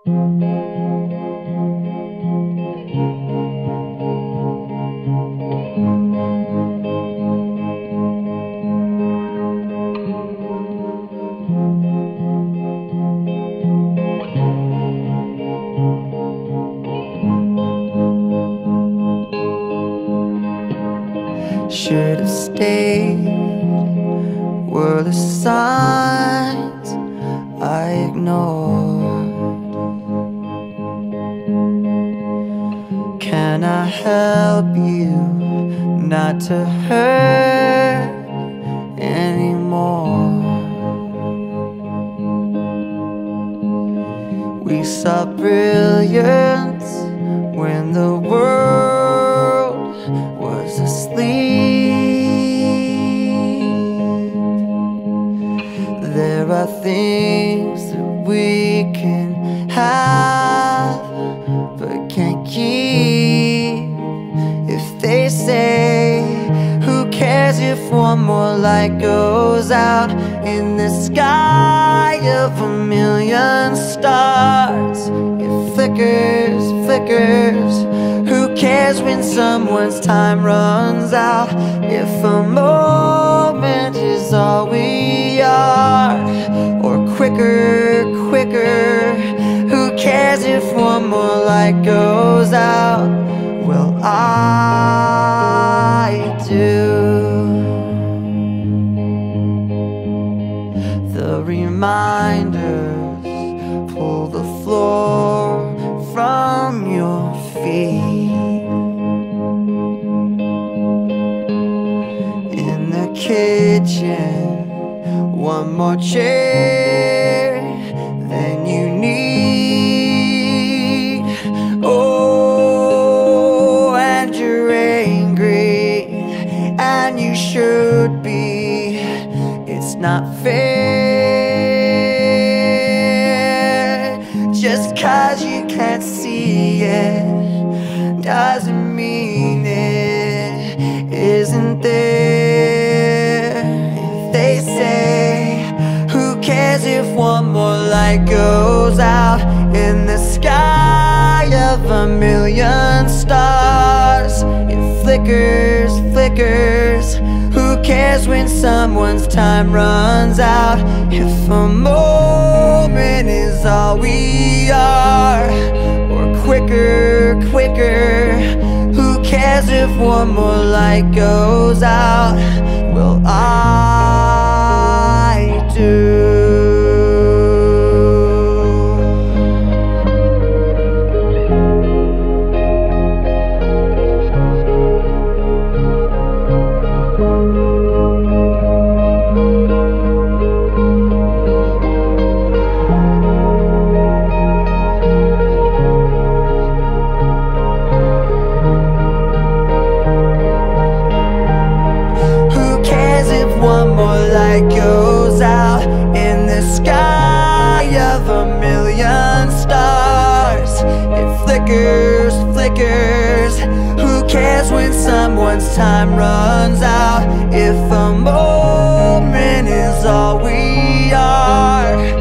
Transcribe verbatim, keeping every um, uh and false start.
Should have stayed, were the signs I ignored. Can I help you not to hurt anymore? We saw brilliance when the world was asleep. There are things that we can have but can't keep. If they say, who cares if one more light goes out in the sky of a million stars? It flickers, flickers. Who cares when someone's time runs out? If a moment is all we are, or quicker, quicker. Who cares if one more light goes out? Well, I do. The reminders pull the floor from your feet. In the kitchen, one more chair than you need. Oh, and you're angry, and you should be. It's not fair. Just 'cause you can't see it doesn't mean it isn't there. If they say, who cares if one more light goes out in the sky of a million stars? It flickers, flickers. Who cares when someone's time runs out? If a moment is all we are, or quicker, quicker. Who cares if one more light goes out? Well, I do. Light goes out in the sky of a million stars. It flickers, flickers. Who cares when someone's time runs out? If a moment is all we are,